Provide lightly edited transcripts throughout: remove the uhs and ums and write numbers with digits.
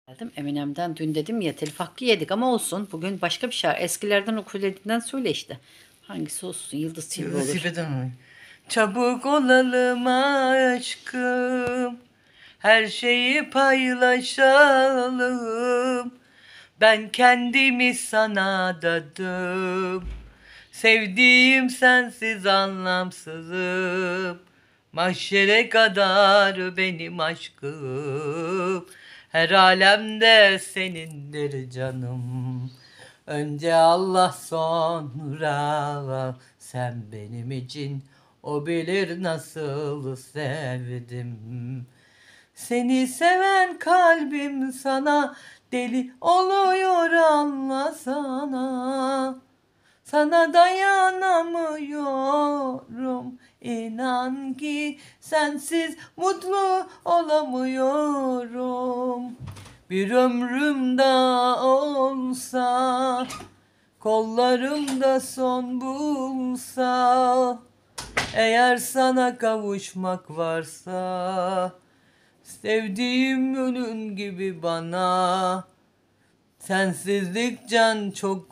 Geldim Eminem'den dün dedim ya telif hakkı yedik ama olsun. Bugün başka bir şarkı. Eskilerden ukuleleden söyle işte. Hangisi olsun? Yıldız Tilbe olur. Tilbe'den mi? Çabuk olalım aşkım, her şeyi paylaşalım. Ben kendimi sana adadım, sevdiğim sensiz anlamsızım. Mahşere kadar benim aşkım, her alemde senindir canım. Önce Allah sonra sen benim için, o bilir nasıl sevdim. Seni seven kalbim sana deli oluyor, anlasana. Sana dayanamıyorum, inan ki sensiz mutlu olamıyorum. Bir ömrüm daha olsa, kollarımda son bulsa, eğer sana kavuşmak varsa, sevdiğim ölün gibi bana. Sensizlik can, çok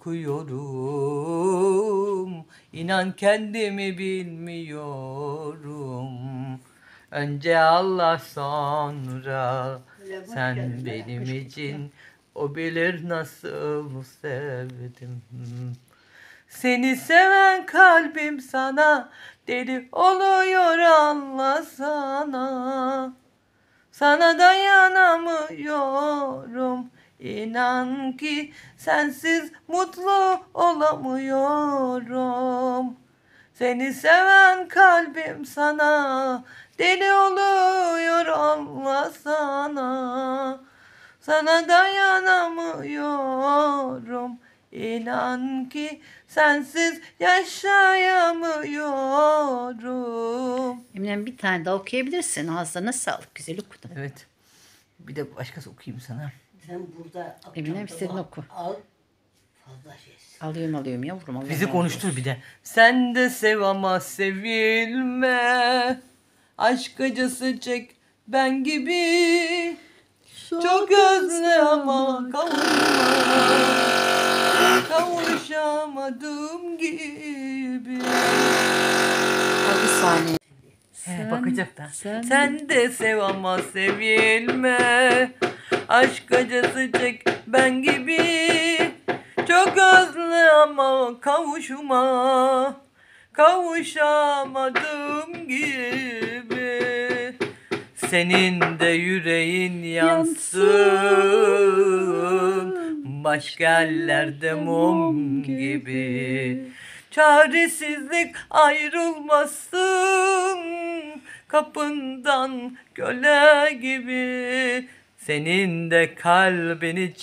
korkuyorum, İnan kendimi bilmiyorum. Önce Allah sonra sen benim için, o bilir nasıl sevdim. Seni seven kalbim sana deli oluyor, anlasana. Sana dayanamıyorum, İnan ki sensiz mutlu olamıyorum. Seni seven kalbim sana deli oluyor, anlasana. Sana dayanamıyorum, İnan ki sensiz yaşayamıyorum. Eminem bir tane daha okuyabilirsin. Ağzına sağlık. Güzel okudun. Evet. Bir de başkası okuyayım sana. Sen burada Eminem istediğini oku. al, fazla şeysin. Alıyorum yavrum. Allah Bizi razı konuştur olsun. bir de. Sen de sev ama sevilme, aşk acısı çek ben gibi. Çok özle ama kavuşamadım gibi. Al bir saniye. Bakacak da. sen- Sen de sev ama sevilme, aşk acısı çek ben gibi. Çok özle ama kavuşamadım gibi. Senin de yüreğin yansın, başka ellerde mum gibi. Çaresizlik ayrılmasın, kapından köle gibi. Senin de kalbini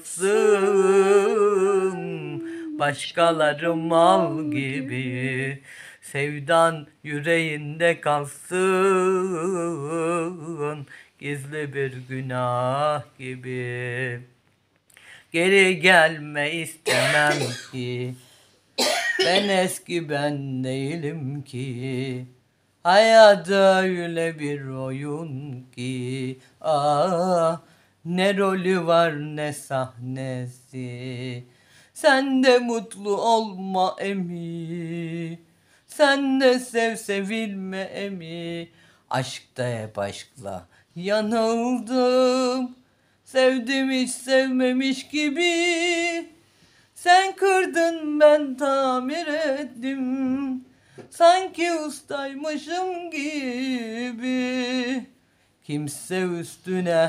çalsın, başkaları mal gibi. Sevdan yüreğinde kalsın, gizli bir günah gibi. Geri gelme istemem ki, ben eski ben değilim ki. Hayat öyle bir oyun ki, ne rolü var ne sahnesi. Sen de mutlu olma emi, sen de sev sevilme emi. Aşkta hep aşkla yanıldım, sevdim hiç sevmemiş gibi. Sen kırdın ben tamir ettim, sanki ustaymışım gibi. Kimse üstüne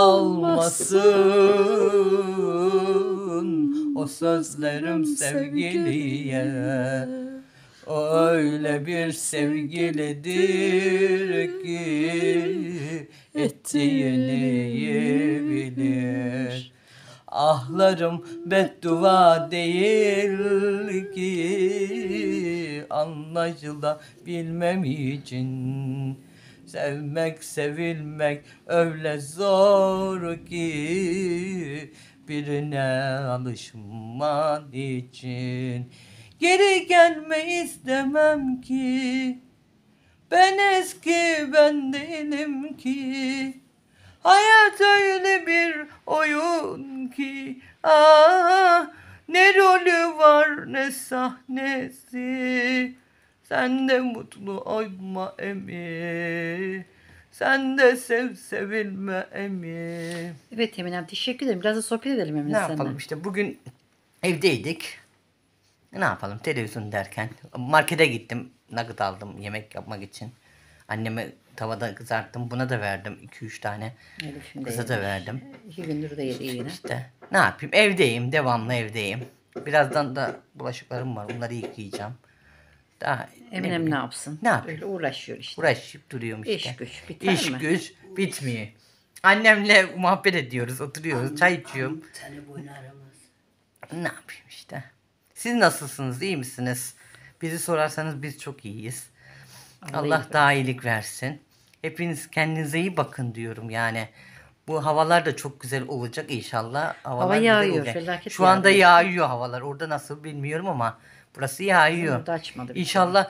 almasın o sözlerim sevgiliye. O öyle bir sevgilidir ki ettiğini bilir. Ahlarım beddua değil ki, anlaşılabilmem için. Sevmek sevilmek öyle zor ki, birine alışman için. Geri gelme istemem ki, ben eski ben değilim ki. Hayat öyle bir Ah, ne rolü var ne sahnesi. Sen de mutlu olma emi. Sen de sev sevilme emi. Evet Eminem, teşekkür ederim. Biraz da sohbet edelim Emine Ne seninle. yapalım işte bugün evdeydik. Ne yapalım televizyon derken. Markete gittim. Nugget aldım yemek yapmak için. Anneme tavada kızarttım. Buna da verdim 2-3 tane. Elif'im de Kıza da yemiş. verdim. 2 gündür de yedi yine. İşte ne yapayım evdeyim. Devamlı evdeyim. Birazdan da bulaşıklarım var. Onları yıkayacağım. Daha Eminem ne yapsın? Ne yapayım? Öyle uğraşıyor işte. Uğraşıp duruyorum işte. İş güç biter İş mi? güç bitmiyor. Annemle muhabbet ediyoruz. Oturuyoruz. Çay içiyorum. Telefonu aramaz. Ne yapayım işte. Siz nasılsınız? İyi misiniz? Bizi sorarsanız biz çok iyiyiz. Allah daha iyilik versin. Hepiniz kendinize iyi bakın diyorum yani. Bu havalar da çok güzel olacak inşallah. Havalar güzel yağıyor, olacak. felaket Şu anda yağıyor. yağıyor havalar. Orada nasıl bilmiyorum ama burası yağıyor. Orada açmadı bir İnşallah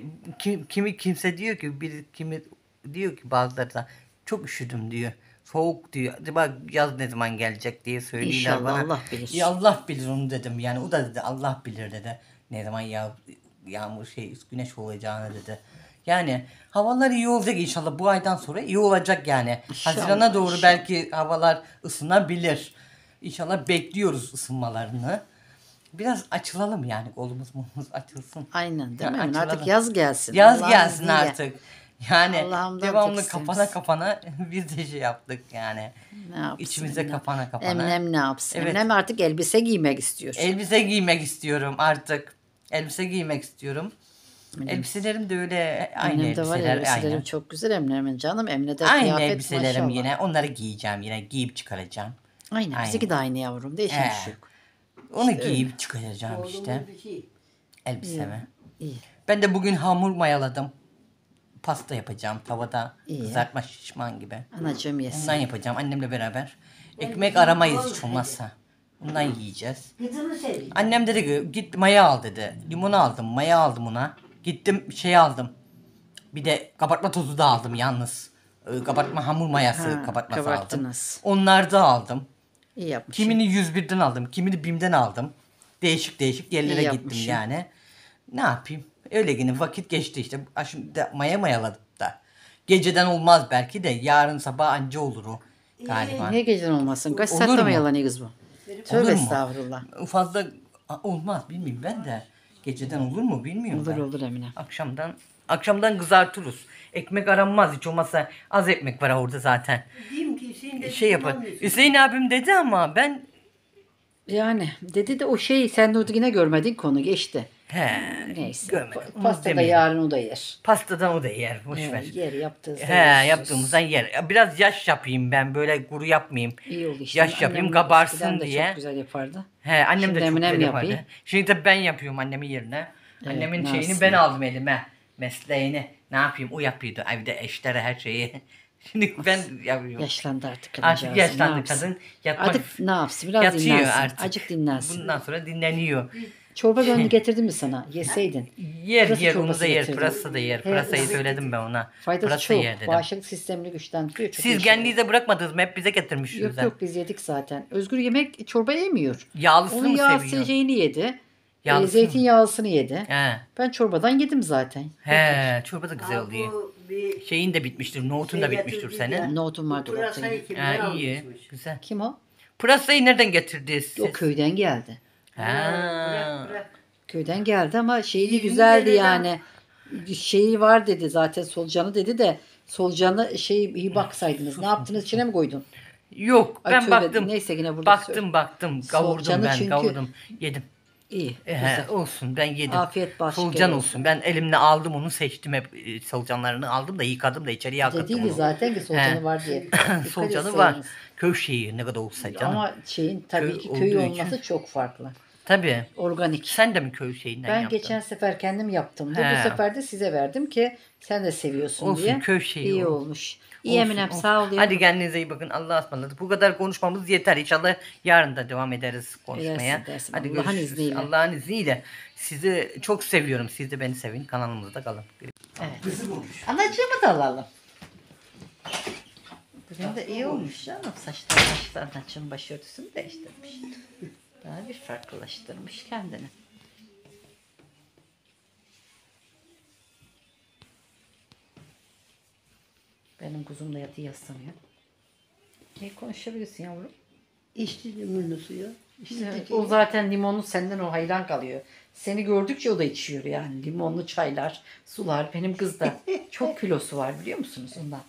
kimse diyor ki kimi diyor ki bazıları da çok üşüdüm diyor. Soğuk diyor. Acaba yaz ne zaman gelecek diye söylüyorlar İnşallah, bana. Allah bilir. Ya Allah bilir onu dedim. Yani o da dedi Allah bilir dedi. Ne zaman yağmur güneş olacağını dedi. Yani havalar iyi olacak inşallah. Bu aydan sonra iyi olacak yani. İnşallah, Hazirana doğru inşallah. belki havalar ısınabilir. İnşallah bekliyoruz ısınmalarını. Biraz açılalım yani kolumuz mumuz açılsın. Aynen değil Ya, mi? açılalım. Artık yaz gelsin. Yaz Allah'ın gelsin izniyle. artık. Yani Allah'ımdan devamlı tek kafana isteğimiz. kafana biz de şey yaptık yani. Ne yapsın? İçimize Eminem? kafana kafana. Eminem ne yapsın? Evet. Eminem artık elbise giymek istiyor. Elbise giymek istiyorum artık. Elbise giymek istiyorum. Elbiselerim de öyle aynı Eminem de var ya, elbiseler. elbiselerim Aynı. çok güzel Eminem'in canım. Emine de Aynı kıyafet elbiselerim maşallah. yine. Onları giyeceğim yine. Giyip çıkaracağım. Aynen. Aynı. Bizimki de aynı yavrum. Değişen bir şey yok. Onu giyip çıkaracağım Oğlumun işte. bir şey. Elbisemi. İyi. Ben de bugün hamur mayaladım. Pasta yapacağım tavada. İyi. Kızartma şişman gibi. Anacığım yesin. Ondan yapacağım annemle beraber. Ekmek aramayız hiç olmazsa. Bundan yiyeceğiz. Kızını seveyim. Annem dedi ki git maya al dedi. Limonu aldım, maya aldım ona. Gittim şey aldım. Bir de kabartma tozu da aldım yalnız. Kabartma hamur mayası Ha, kabartması aldım. kabarttınız. Onları da aldım. İyi yapmışsın. Kimini 101'den aldım, kimini BİM'den aldım. Değişik değişik yerlere İyi gittim yapmışsın. yani. Ne yapayım? Öyle yine vakit geçti işte. Şimdi de maya mayaladım da. Geceden olmaz belki de yarın sabah anca olur o galiba. Niye geceden olmasın? Kaç Olur saatte mu? mi yalanıyor kız bu? Olur Tövbe mu? estağfurullah. Fazla olmaz bilmiyorum ben de. Geceden olur mu bilmiyorum Olur ben. olur Emine. Akşamdan kızartırız. Ekmek aranmaz hiç olmazsa az ekmek var orada zaten. Diyeyim ki Hüseyin de Şey yapar. Hüseyin abim dedi ama ben Yani dedi de o şey sen de o yine görmedin konu geçti. Neyse. görmedim. Onu Pasta da demeyelim. yarın o da yer. Pastadan o da yer. Boş ver. Yer yaptığı Yaptığımızdan yer. Biraz yaş yapayım ben böyle kuru yapmayayım. İyi oldu işte. Yaş yapayım Annem kabarsın eskiden de diye. çok güzel yapardı. Annem Şimdi de çok Eminem güzel yapıyor. yapardı. Şimdi tabii ben yapıyorum annemin yerine. Evet, Annemin nasıl? şeyini ben aldım elime. Mesleğini. Ne yapayım? O yapıyordu evde eşlere her şeyi. Şimdi ben yapıyorum. Yaşlandı artık Artık kadıncağız. yaşlandı Ne yapsın? kadın. Yatmak Artık ne yapsın? Biraz yatıyor dinlensin. artık. Acık dinlensin. Bundan sonra dinleniyor. Çorba gönlü getirdim mi sana? Yeseydin. Yer Pırasa yer onu çorbası da yer. getirdim. Pırasa da yer. He, Pırasayı evet. söyledim ben ona. Faydası Pırasa çok. yer dedim. Bağışıklık sistemini güçlendiriyor. Çok iyi Siz şey. kendinize bırakmadınız mı? Hep bize getirmişsiniz. Yok ha. yok biz yedik zaten. Özgür yemek çorba yemiyor. Yağlısını Onun mı yağ seviyor? şeyini yedi. Yağlısını mı? Zeytinyağlısını yedi. He. Ben çorbadan yedim zaten. Çorba da güzel oluyor. Bu bir Şeyin de bitmiştir. Nohutun da şey bitmiştir getirdi senin. ya. Nohutum vardı Pırasayı zaten. kimden İyi. almışmış? Güzel. Kim o? Pırasayı nereden getirdiniz siz? O köyden geldi. Ha. Bırak. Köyden geldi ama şeyi İyi, güzeldi iyi yani. Şeyi var dedi zaten solucanı dedi de solucanı iyi baksaydınız. Ne yaptınız içine mi koydun? Yok Ay, ben tövbe, baktım. neyse yine burada Baktım. Kavurdum Solucanı ben çünkü- kavurdum. Yedim. İyi. Güzel. Olsun ben yedim. Afiyet baş Solucan şeker olsun. Ben elimle aldım onu seçtim hep solucanlarını aldım da yıkadım da içeriye akıttım Dediydi onu. zaten ki solucanı He. var diye. Dikkat Solucanı var. etseniz. Köy şeyi ne kadar olsa canım. Ama şeyin tabii ki Köy köy olduğu olması için. çok farklı. Tabii. Organik. Sen de mi köy şeyinden Ben yaptın? geçen sefer kendim yaptım. He. Bu sefer de size verdim ki sen de seviyorsun Olsun, diye. köy şeyi İyi o. olmuş. İyi Olsun, Eminem olsun. sağ ol. Hadi kendinize iyi bakın. Allah'a ısmarladık. Bu kadar konuşmamız yeter. İnşallah yarın da devam ederiz konuşmaya. Edersin. Hadi Allah'ın görüşürüz. izniyle. Allah'ın izniyle. Sizi çok seviyorum. Siz de beni sevin. Kanalımızda kalın. Anacığımı da alalım. Bugün de iyi olmuş canım. Saçlarını açın, başörtüsünü değiştirmiş. Daha bir farklılaştırmış kendini. Benim kuzum da yatı yaslanıyor. İyi konuşabilirsin yavrum. İçti limonlu suyu. Evet, o zaten limonlu senden o hayran kalıyor. Seni gördükçe o da içiyor yani. Limonlu çaylar, sular. Benim kız da çok kilosu var biliyor musunuz ondan?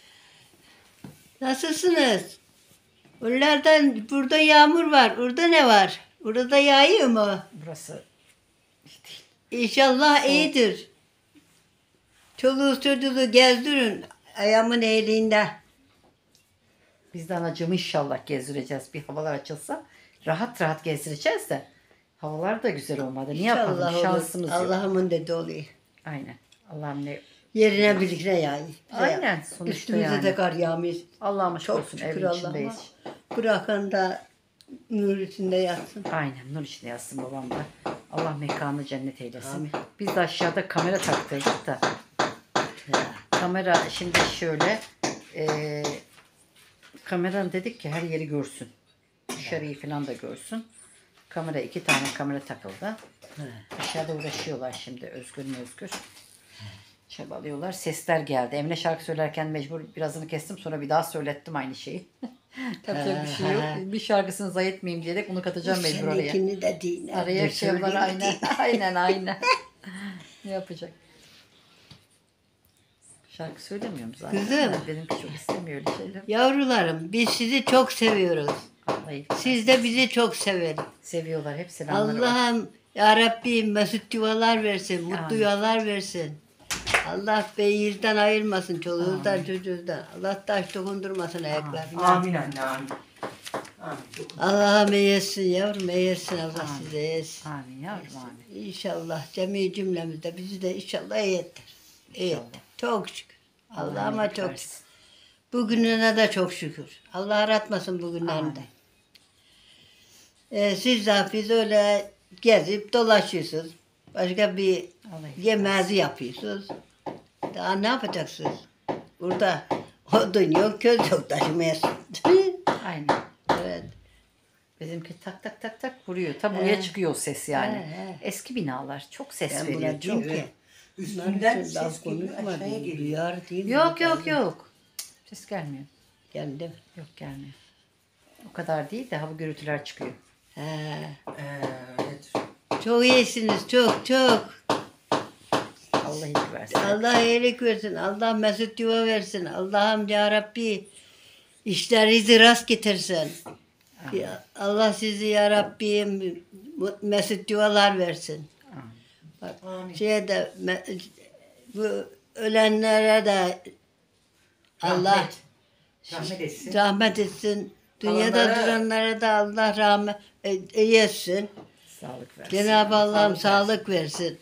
Nasılsınız? Oralardan burada yağmur var. Orada ne var? Orada yağıyor mu? Burası iyi değil. İnşallah iyidir. Çoluğu çocuğu gezdirin ayağımın eğriğinde. Biz de anacığımı inşallah gezdireceğiz. Bir havalar açılsa rahat rahat gezdireceğiz de. Havalar da güzel olmadı. Ne yapalım? İnşallah olur. Şansımız yok. Allah'ımın dedi oluyor. Aynen. Allah'ım ne... Yerine birlikte yağıyor. Aynen, sonuçta Üstümüze yani. de kar yağmıyor. Allah'ıma şükür Çok olsun şükür evin Allah'ıma. içindeyiz. Bırakan da nur içinde yatsın. Aynen nur içinde yatsın babam da. Allah mekanı cennet eylesin. Amin. Biz de aşağıda kamera taktırdık da. Kamera şimdi şöyle kameranın dedik ki her yeri görsün. Dışarıyı falan da görsün. Kamera 2 tane kamera takıldı. Aşağıda uğraşıyorlar şimdi Özgür. Çabalıyorlar. Sesler geldi. Emine şarkı söylerken mecbur birazını kestim sonra bir daha söylettim aynı şeyi. Yapacak bir şey yok. Bir şarkısını zayi etmeyeyim diyerek bunu katacağım mecbur oraya. Seninkini de dinle. Araya şey var aynen. aynen. Ne yapacak? Şarkı söylemiyorum zaten. Kızım. Benimki çok istemiyor öyle şeyler. Yavrularım biz sizi çok seviyoruz. Vallahi Siz de bizi çok severin. seviyorlar. Hep selamları var. Allah'ım ya Rabbim mesut yuvalar versin, mutlu Amin. yuvalar versin. Allah beyirden ayırmasın, çoluğundan çocuğundan. Allah taş dokundurmasın ayaklarına. Amin anne amin. Amin. Allah'ım eğilsin yavrum, eğilsin Allah size eğilsin. Amin yavrum amin. İnşallah cemi cümlemizde bizi de inşallah eğitir. Eğitir. Çok şükür. Allah'ıma iyilik çok şükür. versin. Bugününe de çok şükür. Allah aratmasın bugünlerinde. Siz de biz öyle gezip dolaşıyorsunuz. Başka bir Allah iyilik yemeği yapıyorsunuz. Daha ne yapacaksınız? Burada odun yok, köz yok taşımayasın. Aynen. Evet. Bizimki tak tak tak tak vuruyor. Ta buraya çıkıyor o ses yani. He. Eski binalar çok ses Ben veriyor. buna diyeyim Çok. ki. Üstünden Bunlar ses geliyor konuşma aşağıya diyeyim. geliyor. Duyar diyeyim. Yok. Cık, ses gelmiyor. Kendim. Yok gelmiyor. O kadar değil de hava gürültüler çıkıyor. He. Evet. Çok iyisiniz, çok çok. Allah iyilik versin. Allah iyilik versin, Allah mesut yuva versin. Allah'ım ya Rabbi işlerinizi rast getirsin. Ya Allah sizi ya Rabbim mesut yuvalar versin. Bak, Amin. bu ölenlere de Allah Rahmet etsin. rahmet etsin. Dünyada Kalanlara- duranlara da Allah rahmet etsin. Sağlık versin. Cenab-ı Allah'ım sağlık versin.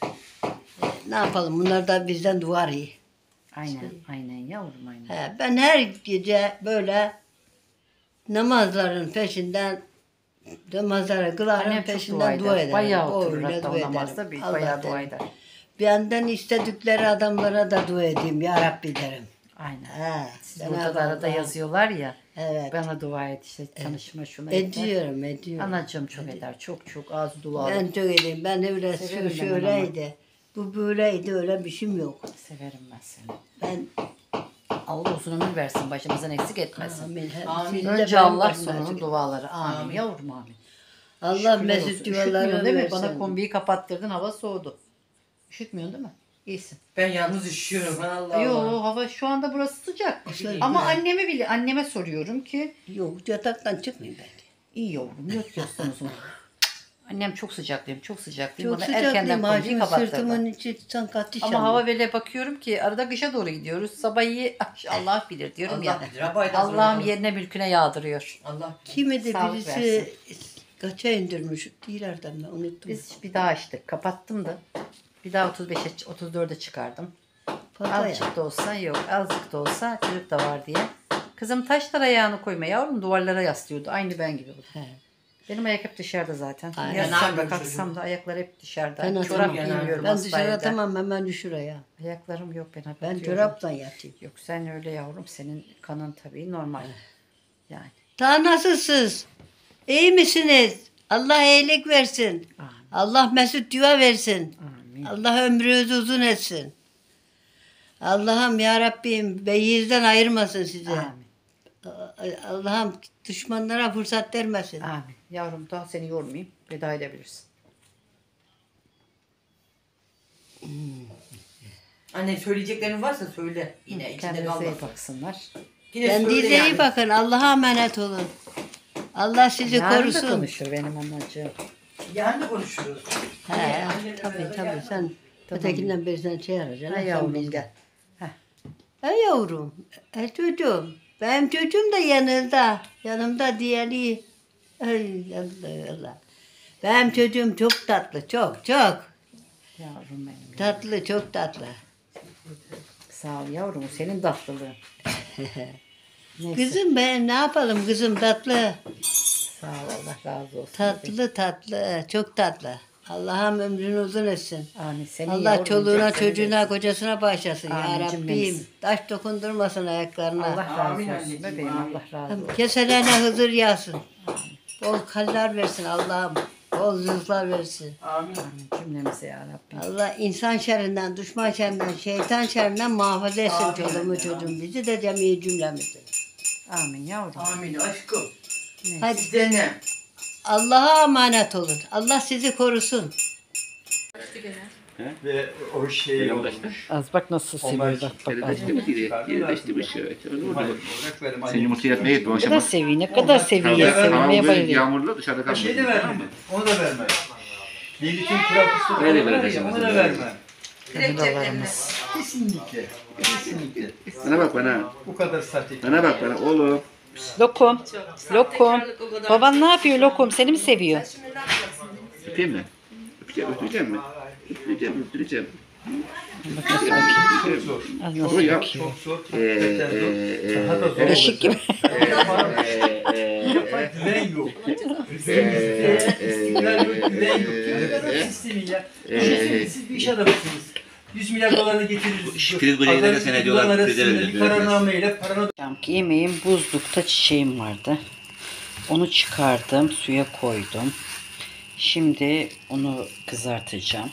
Ne yapalım? Bunlar da bizden duvar iyi. Aynen yavrum aynen. Ben her gece böyle namazların peşinden namazları kılarım Annem çok dua peşinden dua eder. ederim. Bayağı oturur Öyle hatta dua o ederim. namazda Allah bayağı dua derim. eder. Benden istedikleri adamlara da dua edeyim ya Rabbi derim. Aynen. He, Siz Cenab-ı burada da arada Allah. yazıyorlar ya. Evet. Bana dua et işte tanışma şuna et. Ediyorum. Anacığım çok eder. Çok ağzı dua Ben çok edeyim. Ben öyle Severim ben şöyleydi. Bu böyleydi öyle bir şeyim yok. Severim ben seni. Ben Allah uzun ömür versin. Başımızdan eksik etmesin. amin. Amin. Siz de Önce benim Allah başıma sonunun açık. duaları. Amin. Yavrum amin. Allah Şükürler mesut olsun. Üşütmüyorsun yuvalarını değil mi? versin. Bana kombiyi kapattırdın. Hava soğudu. Üşütmüyorsun değil mi? İyisin. Ben yalnız üşüyorum. Allah Yo Allah. hava şu anda burası sıcak. Güzel, Ama güzel. anneme soruyorum ki Yok yataktan çıkmayayım ben. iyi yavrum yatıyorsunuz mu? Annem çok sıcak diyorum. Çok sıcak diyorum. Çok Bana erkenden sıcaklıyım. kombiyi Ağacın kapattırdı. sırtımın içi sanki ateş Ama hava böyle bakıyorum ki arada kışa doğru gidiyoruz. Sabah iyi Allah bilir diyorum Allah ya. bilir. Rabaydan Allah'ım sonra- yerine mülküne yağdırıyor. Allah bilir. Kimi de Sağlık birisi kaça indirmiş. Diğerlerden ben unuttum. Biz bir daha açtık. Kapattım da. Bir daha 35'e 34'e çıkardım. Fazla ya. Azıcık da olsa yok. Azıcık da olsa çocuk da var diye. Kızım taşlara ayağını koyma yavrum duvarlara yaslıyordu. Aynı ben gibi oldu. He. Benim ayak hep dışarıda zaten. Aynen. Yatsam da Ben kalksam da ayaklar hep dışarıda. Ben Çorap atamam. giymiyorum Ben asla dışarı evde. atamam, hemen şuraya. Ayaklarım yok, ben hep Ben atıyorum. çoraptan yatayım. Yok sen öyle yavrum, senin kanın tabii normal. Yani. Daha nasılsınız? İyi misiniz? Allah iyilik versin. Amin. Allah mesut yuva versin. Amin. Allah ömrünüzü uzun etsin. Allah'ım ya Rabbim beyinizden ayırmasın sizi. Amin. Allah'ım düşmanlara fırsat vermesin. Amin. Yavrum daha seni yormayayım. Veda edebilirsin. Anne söyleyeceklerin varsa söyle. Yine içinde Kendinize iyi kalmasın. baksınlar. Yine Kendinize söyle yani. iyi bakın. Allah'a emanet olun. Allah sizi Yarın da korusun. konuşur benim anacığım. Yarın da konuşuruz. He, Annemle tabii beraber tabii yarın. sen ötekinden birisinden şey arayacaksın. Ha Sen yavrum bizden. gel. Heh. Hey yavrum, çocuğum. Benim çocuğum da yanında. Yanımda diğeri. Ay Allah Allah. Benim çocuğum çok tatlı, çok çok. Yavrum benim. Tatlı, çok tatlı. Sağ ol yavrum. Senin tatlılığın. Neyse. Kızım ben ne yapalım kızım tatlı. Sağ ol, Allah razı olsun. Tatlı tatlı, çok tatlı. Allah'ım ömrünü uzun etsin. Amin. Seni Allah yavrum, çoluğuna seni çocuğuna versin. kocasına bağışlasın ya Amin, Rabbim. cümlemiz. Taş dokundurmasın ayaklarına. Allah razı Amin olsun anneciğim, bebeğim. amin. Allah razı olsun. Keselerine hızır yağsın. Bol kaller versin Allah'ım. Bol rızıklar versin. Amin. Amin cümlemize ya Rabbim. Allah insan şerrinden, düşman şerrinden, şeytan şerrinden muhafaza etsin Amin. çoluğumu çocuğum bizi de cemiyi cümlemizi. Amin yavrum. Amin aşkım. Hadi Sizden Allah'a emanet olun. Allah sizi korusun. Ve o şey olmuş. Az bak nasıl seviyor bak bak. Az. Yerleştirmiş evet. Öyle oldu. Olarak verim. Sen yumurta yatmaya git bu Ne akşam. kadar seviyor, ne kadar seviyor. Tamam, Sevmeye Hava bayılıyor. yağmurlu dışarıda Şey de kalmıyor. verme. Onu da verme. Bir bütün kural fıstığı Öyle var ya, vereceğim. onu da verme. Buralarımız. Kesinlikle. Kesinlikle. Bana bak bana. Bu kadar sahte. Bana bak bana oğlum. Lokum. Lokum. Baban ne yapıyor Lokum? Seni mi seviyor? Öpeyim mi? Öpeceğim mi? Öptüreceğim. Çok zor. Az Zor nasıl ya. bakıyor. Çok zor. Gerçekten zor. Daha da zor Eşik gibi. Güven yok. İstiklal yok, güven yok. Ne kadar sistemin ya. Düşünsene, siz bir iş adamısınız. 100 milyar dolarını getiririz. Kriz böceği de sene diyorlar, kriz arasında verir, bir vermez. kararnameyle paranı Akşamki yemeğim buzlukta çiçeğim vardı. Onu çıkardım, suya koydum. Şimdi onu kızartacağım.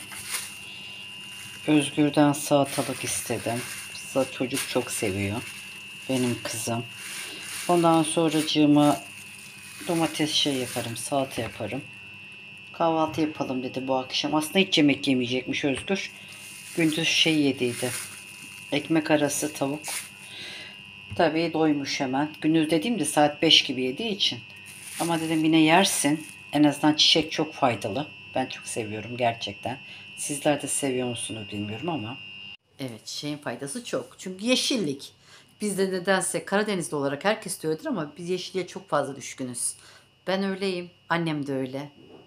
Özgür'den salatalık istedim. Çocuk çok seviyor. Benim kızım. Ondan sonracığıma domates şey yaparım, salata yaparım. Kahvaltı yapalım dedi bu akşam. Aslında hiç yemek yemeyecekmiş Özgür. Gündüz şey yediydi. Ekmek arası tavuk. Tabii doymuş hemen. Gündüz dediğimde saat 5 gibi yediği için. Ama dedim yine yersin. En azından çiçek çok faydalı. Ben çok seviyorum gerçekten. Sizler de seviyor musunuz bilmiyorum ama. Evet, çiçeğin faydası çok. Çünkü yeşillik. Bizde nedense Karadenizli olarak herkes de öyledir ama biz yeşilliğe çok fazla düşkünüz. Ben öyleyim. Annem de öyle.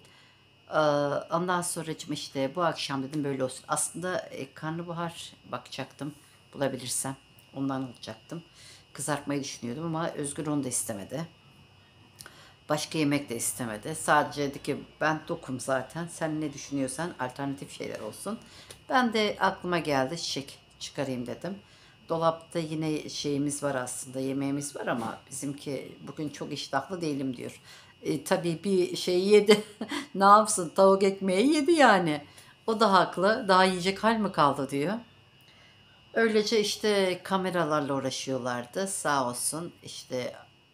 Ondan sonra işte bu akşam dedim böyle olsun. Aslında karnabahar bakacaktım. Bulabilirsem. Ondan alacaktım. Kızartmayı düşünüyordum ama Özgür onu da istemedi. Başka yemek de istemedi. Sadece dedi ki ben tokum zaten. Sen ne düşünüyorsan alternatif şeyler olsun. Ben de aklıma geldi çiçek çıkarayım dedim. Dolapta yine şeyimiz var aslında, yemeğimiz var ama bizimki bugün çok iştahlı değilim diyor. Tabii bir şey yedi. Ne yapsın? Tavuk ekmeği yedi yani. O da haklı. Daha yiyecek hal mi kaldı diyor. Öylece işte kameralarla uğraşıyorlardı. Sağ olsun işte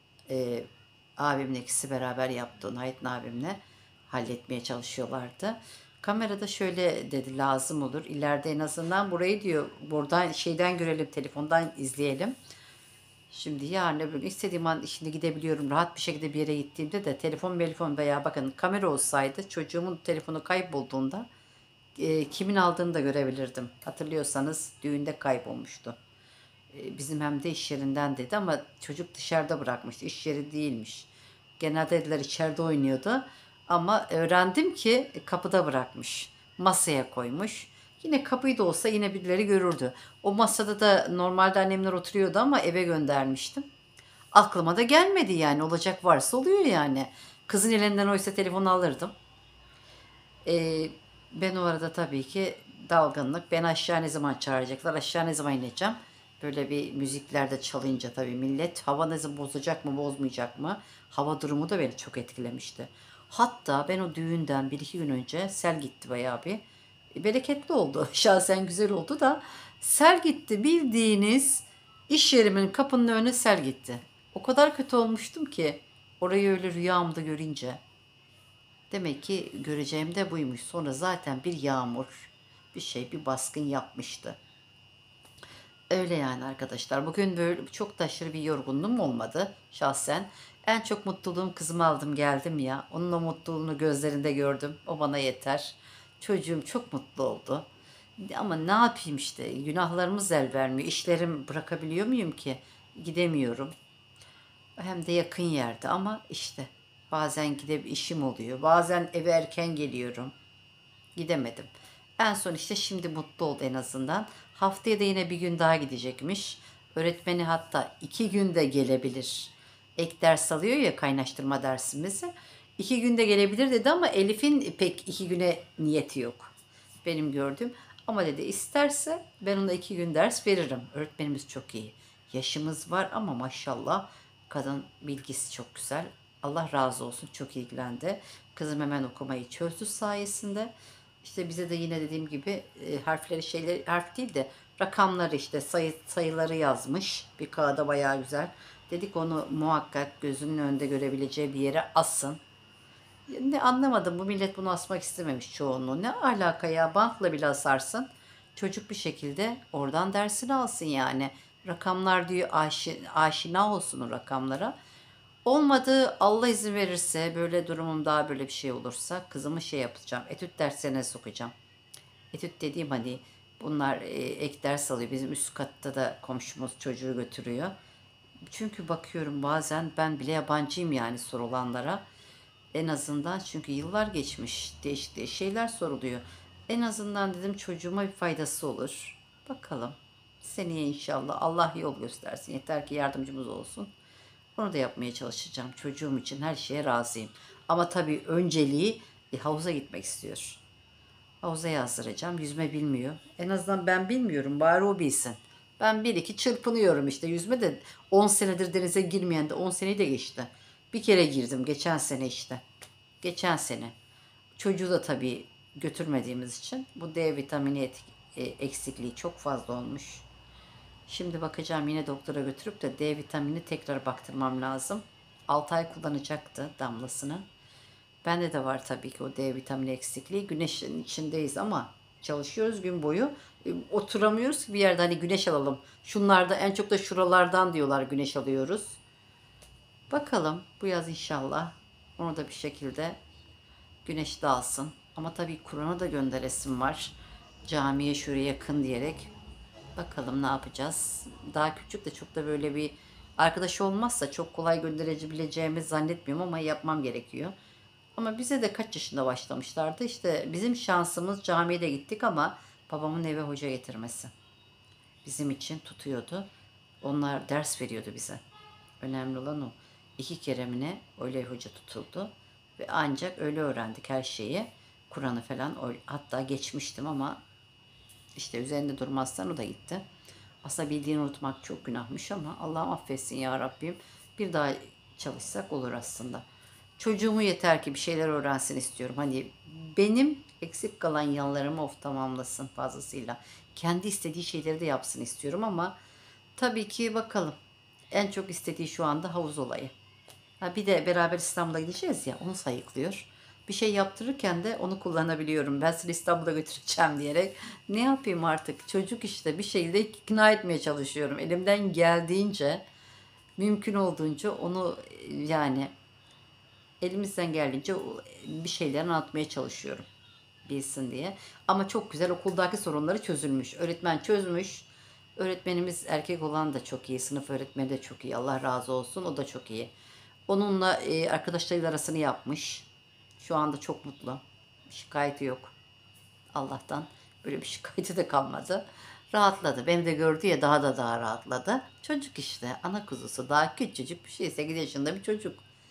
abimle ikisi beraber yaptı. Nahit abimle halletmeye çalışıyorlardı. Kamerada şöyle dedi lazım olur. İleride en azından burayı diyor buradan şeyden görelim, telefondan izleyelim. Şimdi yarın öbür gün istediğim an şimdi gidebiliyorum. Rahat bir şekilde bir yere gittiğimde de telefon veya bakın kamera olsaydı çocuğumun telefonu kaybolduğunda kimin aldığını da görebilirdim. Hatırlıyorsanız düğünde kaybolmuştu. Bizim hem de iş yerinden dedi ama çocuk dışarıda bırakmıştı. İş yeri değilmiş. Genelde dediler içeride oynuyordu. Ama öğrendim ki kapıda bırakmış. Masaya koymuş. Yine kapıyı da olsa yine birileri görürdü. O masada da normalde annemler oturuyordu ama eve göndermiştim. Aklıma da gelmedi yani. Olacak varsa oluyor yani. Kızın elinden oysa telefonu alırdım. Ben o arada tabii ki dalgınlık. Ben aşağı ne zaman çağıracaklar, aşağı ne zaman ineceğim. Böyle bir müziklerde çalınca tabii millet hava ne zaman bozacak mı bozmayacak mı? Hava durumu da beni çok etkilemişti. Hatta ben o düğünden 1-2 gün önce sel gitti bayağı bir. Bereketli oldu. Şahsen güzel oldu da sel gitti. Bildiğiniz iş yerimin kapının önüne sel gitti. O kadar kötü olmuştum ki orayı öyle rüyamda görünce. Demek ki göreceğim de buymuş. Sonra zaten bir yağmur, bir baskın yapmıştı. Öyle yani arkadaşlar. Bugün böyle çok da aşırı bir yorgunluğum olmadı şahsen. En çok mutluluğum kızımı aldım geldim ya. Onun o mutluluğunu gözlerinde gördüm. O bana yeter. Çocuğum çok mutlu oldu. Ama ne yapayım işte günahlarımız el vermiyor. İşlerim bırakabiliyor muyum ki? Gidemiyorum. Hem de yakın yerde ama işte bazen gidip işim oluyor. Bazen eve erken geliyorum. Gidemedim. En son işte şimdi mutlu oldu en azından. Haftaya da yine bir gün daha gidecekmiş. Öğretmeni hatta 2 günde gelebilir. Ek ders alıyor ya kaynaştırma dersimizi. 2 günde gelebilir dedi ama Elif'in pek 2 güne niyeti yok. Benim gördüğüm. Ama dedi isterse ben ona 2 gün ders veririm. Öğretmenimiz çok iyi. Yaşımız var ama maşallah kadın bilgisi çok güzel. Allah razı olsun çok ilgilendi. Kızım hemen okumayı çözdü sayesinde. İşte bize de yine dediğim gibi harf değil de rakamları işte sayıları yazmış. Bir kağıda bayağı güzel. Dedik onu muhakkak gözünün önünde görebileceği bir yere asın. Ne anlamadım bu millet bunu asmak istememiş çoğunluğu. Ne alaka ya bantla bile asarsın. Çocuk bir şekilde oradan dersini alsın yani. Rakamlar diyor aşina olsun o rakamlara. Olmadı Allah izin verirse böyle durumum daha böyle bir şey olursa kızımı yapacağım. Etüt derslerine sokacağım. Etüt dediğim hani bunlar ek ders alıyor. Bizim üst katta da komşumuz çocuğu götürüyor. Çünkü bakıyorum bazen ben bile yabancıyım yani sorulanlara. En azından çünkü yıllar geçmiş değişik değişik şeyler soruluyor. En azından dedim çocuğuma bir faydası olur. Bakalım seneye inşallah Allah yol göstersin. Yeter ki yardımcımız olsun. Onu da yapmaya çalışacağım. Çocuğum için her şeye razıyım. Ama tabii önceliği havuza gitmek istiyor. Havuza yazdıracağım. Yüzme bilmiyor. En azından ben bilmiyorum. Bari o bilsin. Ben 1-2 çırpınıyorum işte. Yüzme de 10 senedir denize girmeyen de 10 seneyi de geçti. Bir kere girdim geçen sene işte. Geçen sene. Çocuğu da tabii götürmediğimiz için bu D vitamini eksikliği çok fazla olmuş. Şimdi bakacağım yine doktora götürüp de D vitamini tekrar baktırmam lazım. 6 ay kullanacaktı damlasını. Bende de var tabii ki o D vitamini eksikliği. Güneşin içindeyiz ama çalışıyoruz gün boyu. Oturamıyoruz ki bir yerde hani güneş alalım. Şunlarda en çok da şuralardan diyorlar güneş alıyoruz. Bakalım bu yaz inşallah onu da bir şekilde güneş dalsın. Ama tabii Kur'an'a da gönderesim var. Camiye şuraya yakın diyerek. Bakalım ne yapacağız. Daha küçük de çok da böyle bir arkadaş olmazsa çok kolay gönderebileceğimi zannetmiyorum ama yapmam gerekiyor. Ama bize de kaç yaşında başlamışlardı. İşte bizim şansımız camiye de gittik ama babamın eve hoca getirmesi. Bizim için tutuyordu. Onlar ders veriyordu bize. Önemli olan o. 2 kere mi ne öyle hoca tutuldu. Ve ancak öyle öğrendik her şeyi. Kur'an'ı falan hatta geçmiştim ama işte üzerinde durmazsan o da gitti. Aslında bildiğini unutmak çok günahmış ama Allah'ım affetsin ya Rabbim. Bir daha çalışsak olur aslında. Çocuğumu yeter ki bir şeyler öğrensin istiyorum. Hani benim eksik kalan yanlarımı tamamlasın fazlasıyla. Kendi istediği şeyleri de yapsın istiyorum ama tabii ki bakalım. En çok istediği şu anda havuz olayı. Ha bir de beraber İstanbul'a gideceğiz ya onu sayıklıyor. Bir şey yaptırırken de onu kullanabiliyorum. Ben seni İstanbul'a götüreceğim diyerek. Ne yapayım artık? Çocuk işte bir şekilde ikna etmeye çalışıyorum. Elimden geldiğince, mümkün olduğunca onu yani elimizden geldiğince bir şeyler anlatmaya çalışıyorum. Bilsin diye. Ama çok güzel okuldaki sorunları çözülmüş. Öğretmen çözmüş. Öğretmenimiz erkek olan da çok iyi. Sınıf öğretmeni de çok iyi. Allah razı olsun. O da çok iyi. Onunla arkadaşlarıyla arasını yapmış. Şu anda çok mutlu. Şikayeti yok. Allah'tan böyle bir şikayeti de kalmadı. Rahatladı. Beni de gördü ya daha rahatladı. Çocuk işte. Ana kuzusu. Daha küçücük bir şey. 8 yaşında bir çocuk.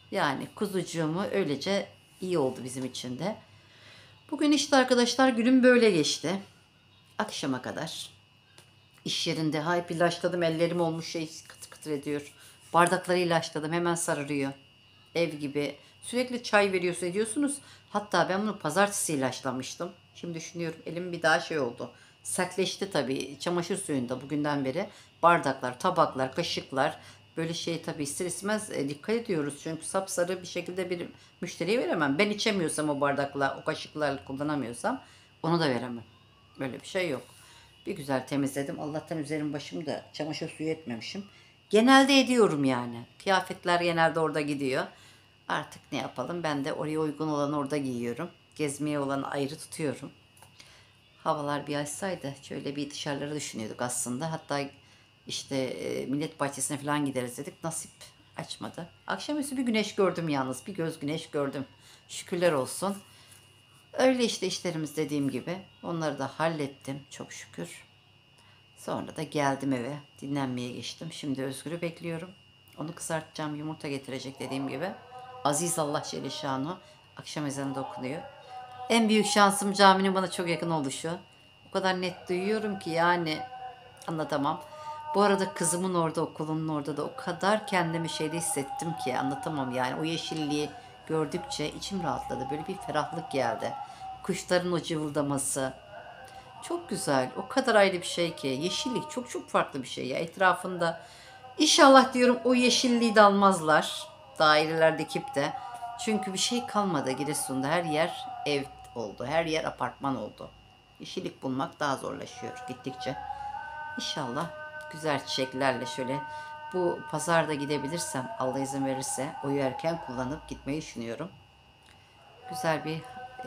Yani kuzucuğumu öylece iyi oldu bizim için de. Bugün işte arkadaşlar günüm böyle geçti. Akşama kadar. İş yerinde hep ilaçladım. Ellerim olmuş şey kıtır kıtır ediyor. Bardakları ilaçladım. Hemen sararıyor. Ev gibi. Sürekli çay veriyorsunuz ediyorsunuz. Hatta ben bunu pazartesi ilaçlamıştım. Şimdi düşünüyorum elim bir daha şey oldu. Sertleşti tabii. Çamaşır suyunda bugünden beri. Bardaklar, tabaklar, kaşıklar. Böyle şey tabii ister istemez dikkat ediyoruz. Çünkü sapsarı bir şekilde bir müşteriye veremem. Ben içemiyorsam o bardakla, o kaşıklarla kullanamıyorsam onu da veremem. Böyle bir şey yok. Bir güzel temizledim. Allah'tan üzerim başım da çamaşır suyu etmemişim. Genelde ediyorum yani. Kıyafetler genelde orada gidiyor. Artık ne yapalım? Ben de oraya uygun olanı orada giyiyorum. Gezmeye olanı ayrı tutuyorum. Havalar bir açsaydı şöyle bir dışarıları düşünüyorduk aslında. Hatta işte Millet Bahçesi'ne falan gideriz dedik. Nasip açmadı. Akşamüstü bir güneş gördüm yalnız. Bir göz güneş gördüm. Şükürler olsun. Öyle işte işlerimiz dediğim gibi. Onları da hallettim çok şükür. Sonra da geldim eve. Dinlenmeye geçtim. Şimdi Özgür'ü bekliyorum. Onu kızartacağım. Yumurta getirecek dediğim gibi. Aziz Allah Celle Şanu. Akşam ezanı da okunuyor. En büyük şansım caminin bana çok yakın oluşu. O kadar net duyuyorum ki yani anlatamam. Bu arada kızımın orada, okulunun orada da o kadar kendimi şeyde hissettim ki anlatamam yani. O yeşilliği gördükçe içim rahatladı. Böyle bir ferahlık geldi. Kuşların o cıvıldaması. Çok güzel. O kadar ayrı bir şey ki. Yeşillik çok çok farklı bir şey ya. Etrafında İnşallah diyorum o yeşilliği de almazlar. Daireler dikip de. Çünkü bir şey kalmadı Giresun'da. Her yer ev oldu. Her yer apartman oldu. Yeşillik bulmak daha zorlaşıyor gittikçe. İnşallah güzel çiçeklerle şöyle bu pazarda gidebilirsem Allah izin verirse oyu erken kullanıp gitmeyi düşünüyorum. Güzel bir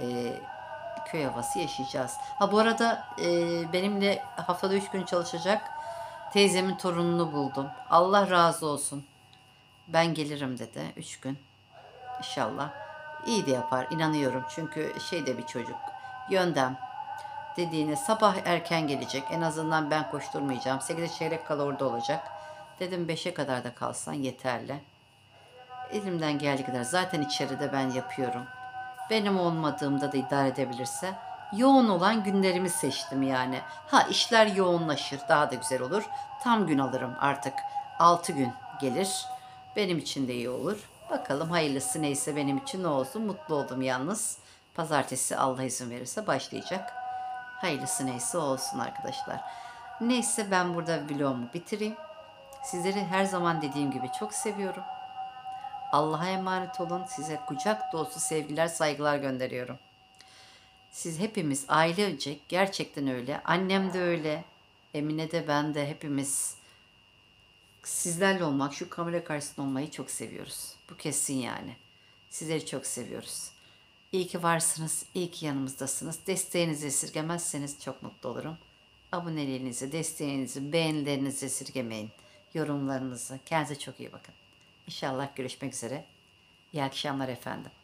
köy havası yaşayacağız. Ha bu arada benimle haftada 3 gün çalışacak teyzemin torununu buldum. Allah razı olsun. Ben gelirim dedi 3 gün. İnşallah. İyi de yapar inanıyorum. Çünkü şey de bir çocuk. Yöndem dediğine sabah erken gelecek. En azından ben koşturmayacağım. 8'e çeyrek kala orada olacak. Dedim 5'e kadar da kalsan yeterli. Elimden geldiği kadar zaten içeride ben yapıyorum. Benim olmadığımda da idare edebilirse yoğun olan günlerimi seçtim yani. Ha işler yoğunlaşır daha da güzel olur. Tam gün alırım artık. 6 gün gelir. Benim için de iyi olur. Bakalım hayırlısı neyse benim için ne olsun. Mutlu oldum yalnız. Pazartesi Allah izin verirse başlayacak. Hayırlısı neyse olsun arkadaşlar. Neyse ben burada vlogumu bitireyim. Sizleri her zaman dediğim gibi çok seviyorum. Allah'a emanet olun. Size kucak dolusu sevgiler, saygılar gönderiyorum. Siz hepimiz ailecek gerçekten öyle. Annem de öyle. Emine de ben de hepimiz sizlerle olmak, şu kamera karşısında olmayı çok seviyoruz. Bu kesin yani. Sizleri çok seviyoruz. İyi ki varsınız, iyi ki yanımızdasınız. Desteğinizi esirgemezseniz çok mutlu olurum. Aboneliğinizi, desteğinizi, beğenilerinizi esirgemeyin. Yorumlarınızı. Kendinize çok iyi bakın. İnşallah görüşmek üzere. İyi akşamlar efendim.